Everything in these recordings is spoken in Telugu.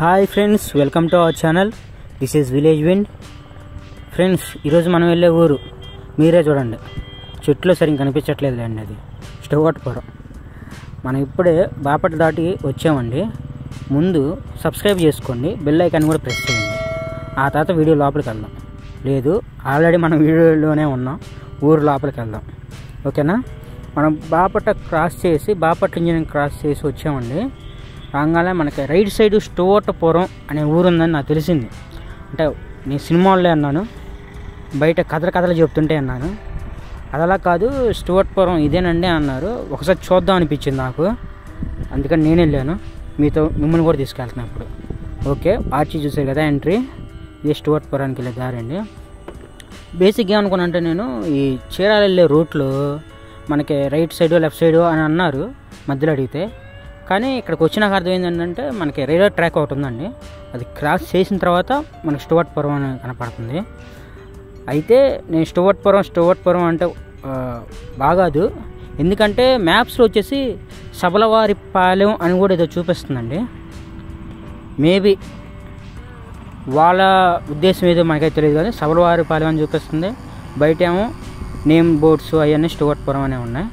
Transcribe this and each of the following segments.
Hi friends, welcome to our channel. This is Village Wind. Friends, ఈరోజు మనం వెళ్ళే ఊరు మీరే చూడండి. చెట్లు సరిగ్గా కనిపించట్లేదు అండి. అది స్టూవర్ట్పురం. మనం ఇప్పుడే బాపట్ల దాటి వచ్చామండి. ముందు సబ్స్క్రైబ్ చేసుకోండి, బెల్ ఐకాన్ కూడా ప్రెస్ చేయండి. ఆ తర్వాత వీడియో లోపలికి వెళ్దాం. లేదు, ఆల్రెడీ మనం వీడియోలోనే ఉన్నాం, ఊరు లోపలికి వెళ్దాం. ఓకేనా? మనం బాపట్ల క్రాస్ చేసి బాపట్ల ఇంజనీరింగ్ క్రాస్ చేసి వచ్చామండి. రాగానే మనకి రైట్ సైడ్ స్టూవర్ట్పురం అనే ఊరు ఉందని నాకు తెలిసింది. అంటే నేను సినిమాల్లో అన్నాను, బయట కథలు చెప్తుంటే అన్నాను. అదలా కాదు, స్టూవర్ట్పురం ఇదేనండి అన్నారు. ఒకసారి చూద్దాం అనిపించింది నాకు, అందుకని నేను వెళ్ళాను. మిమ్మల్ని కూడా తీసుకెళ్తున్నాను ఇప్పుడు. ఓకే, ఆర్చి చూసారు కదా ఎంట్రీ. ఇది స్టూవర్ట్పురానికి వెళ్ళే దారి అండి. బేసిక్గా ఏమనుకున్నానంటే, నేను ఈ చీరాల వెళ్ళే రూట్లో మనకి రైట్ సైడు లెఫ్ట్ సైడు అని అన్నారు మధ్యలో అడిగితే. కానీ ఇక్కడికి వచ్చినాక అర్థం ఏంటంటే, మనకి రైల్వే ట్రాక్ ఒకటి ఉందండి. అది క్రాస్ చేసిన తర్వాత మనకి స్టూవర్ట్పురం అని కనపడుతుంది. అయితే నేను స్టూవర్ట్పురం అంటే బాగాదు, ఎందుకంటే మ్యాప్స్లో వచ్చేసి సబలవారిపాలెం అని కూడా ఏదో చూపిస్తుందండి. మేబీ వాళ్ళ ఉద్దేశం ఏదో మనకైతే తెలియదు, కానీ సబలవారిపాలెం అని చూపిస్తుంది. బయట ఏమో నేమ్ బోర్డ్స్ అవన్నీ స్టూవర్ట్పురం అనే ఉన్నాయి.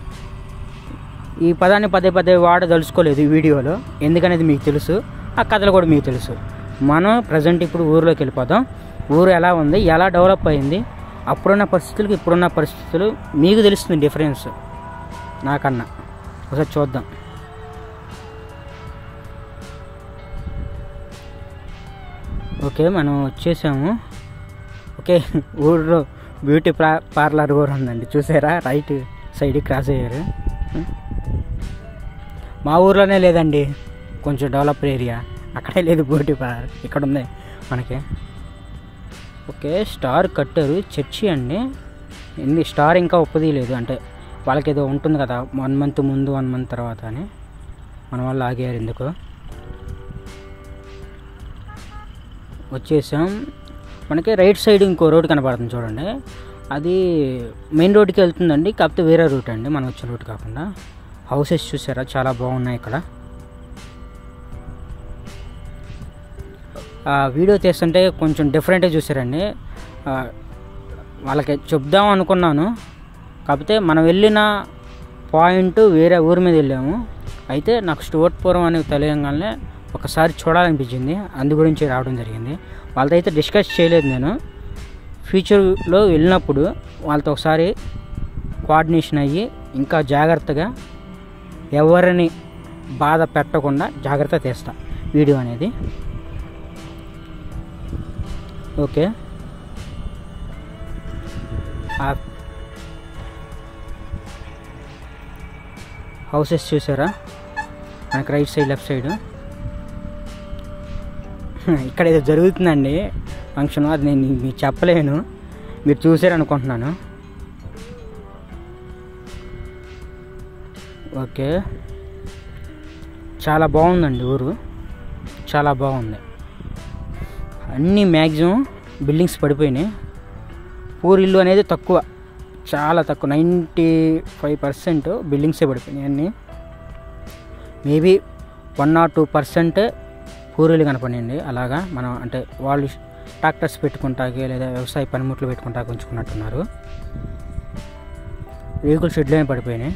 ఈ పదాన్ని పదే వాడదలుచుకోలేదు ఈ వీడియోలో, ఎందుకనేది మీకు తెలుసు, ఆ కథలు కూడా మీకు తెలుసు. మనం ప్రజెంట్ ఇప్పుడు ఊరిలోకి వెళ్ళిపోదాం. ఊరు ఎలా ఉంది, ఎలా డెవలప్ అయింది, అప్పుడున్న పరిస్థితులకు ఇప్పుడున్న పరిస్థితులు మీకు తెలుస్తుంది డిఫరెన్స్ నాకన్నా. ఒకసారి చూద్దాం. ఓకే, మనం వచ్చేసాము. ఓకే, ఊళ్ళో బ్యూటీ పార్లర్ కూడా ఉందండి, చూసారా? రైట్ సైడ్ క్రాస్ అయ్యారు. మా ఊర్లోనే లేదండి, కొంచెం డెవలప్ ఏరియా, అక్కడే లేదు బ్యూటీ పార్లర్, ఇక్కడ ఉంది మనకి. ఓకే, స్టార్ కట్టారు, చర్చి అండి. ఏంది స్టార్ ఇంకా ఒప్పదీయలేదు, అంటే వాళ్ళకి ఏదో ఉంటుంది కదా, 1 మంత్ ముందు 1 మంత్ తర్వాత అని. మన వాళ్ళు ఆగారు ఎందుకు. వచ్చేసాం. మనకి రైట్ సైడ్ ఇంకో రోడ్ కనపడుతుంది చూడండి, అది మెయిన్ రోడ్కి వెళ్తుందండి, కాకపోతే వేరే రూట్ అండి, మనం వచ్చిన రూట్ కాకుండా. హౌసెస్ చూసారా, చాలా బాగున్నాయి ఇక్కడ. వీడియో తీస్తుంటే కొంచెం డిఫరెంట్గా చూసారండి. వాళ్ళకి చెప్దాం అనుకున్నాను, కాకపోతే మనం వెళ్ళిన పాయింట్ వేరే ఊరి మీద వెళ్ళాము. అయితే నాకు స్టూవర్ట్పురం అనేది తెలియగానే ఒకసారి చూడాలనిపించింది, అందు గురించి రావడం జరిగింది. వాళ్ళతో అయితే డిస్కస్ చేయలేదు నేను. ఫ్యూచర్లో వెళ్ళినప్పుడు వాళ్ళతో ఒకసారి కోఆర్డినేషన్ అయ్యి ఇంకా జాగ్రత్తగా ఎవరిని బాధ పెట్టకుండా జాగ్రత్త తీస్తా వీడియో అనేది. ఓకే, హౌసెస్ చూసారా మనకి రైట్ సైడ్ లెఫ్ట్ సైడ్. ఇక్కడ ఏదో జరుగుతుందండి ఫంక్షన్, అది నేను మీకు చెప్పలేను, మీరు చూసారనుకుంటున్నాను. ఓకే, చాలా బాగుందండి ఊరు, చాలా బాగుంది. అన్నీ మ్యాక్సిమం బిల్డింగ్స్ పడిపోయినాయి. ఊరిల్లు అనేది తక్కువ, చాలా తక్కువ, 95% బిల్డింగ్సే పడిపోయినాయి అన్నీ. మేబీ 1 or 2% పూరీలు కనపడండి. అలాగా మనం అంటే వాళ్ళు ట్రాక్టర్స్ పెట్టుకుంటాకి లేదా వ్యవసాయ పనిముట్లు పెట్టుకుంటాకి ఉంచుకున్నట్టున్నారు. రేకుల షెడ్లే పడిపోయినాయి.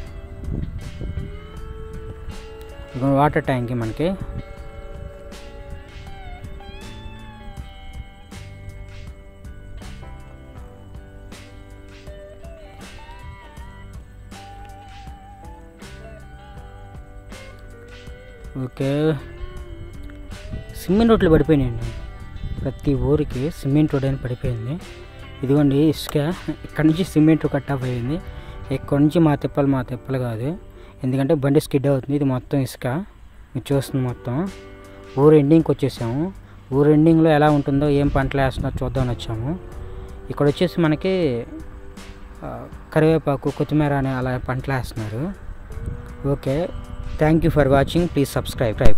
వాటర్ ట్యాంక్ మనకి. ఓకే, సిమెంట్ రోడ్లు పడిపోయినాయండి, ప్రతి ఊరికి సిమెంట్ రోడ్ అని పడిపోయింది. ఇదిగోండి ఇసుక, ఇక్కడ నుంచి సిమెంట్ కట్టపోయింది. ఇక్కడ నుంచి మా తిప్పలు కాదు, ఎందుకంటే బండి స్కిడ్ అవుతుంది. ఇది మొత్తం ఇసుక మీరు చూస్తుంది మొత్తం. ఊరు ఎండింగ్కి వచ్చేసాము. ఊరు ఎండింగ్లో ఎలా ఉంటుందో, ఏం పంటలు వేస్తున్నారో చూద్దామని వచ్చాము. ఇక్కడ వచ్చేసి మనకి కరివేపాకు, కొత్తిమీర అనే అలా పంటలు వేస్తున్నారు. Okay, thank you for watching, please subscribe.